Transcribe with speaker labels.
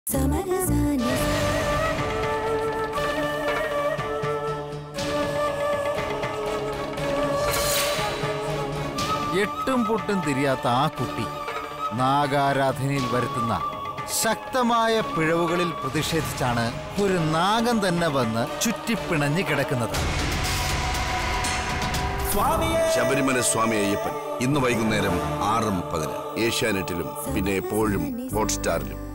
Speaker 1: എട്ടും പൊട്ടും തിരിയാത്ത ആ കുട്ടി നാഗാരാധനയിൽ വരുത്തുന്ന ശക്തമായ പിഴവുകളിൽ പ്രതിഷേധിച്ചാണ് ഒരു നാഗം തന്നെ വന്ന് ചുറ്റിപ്പിണഞ്ഞു കിടക്കുന്നത്.
Speaker 2: ശബരിമല സ്വാമി അയ്യപ്പൻ ഇന്ന് വൈകുന്നേരം 6:10 ഏഷ്യാനെറ്റിലും പിന്നെ എപ്പോഴും ഹോട്ട്സ്റ്റാറിലും.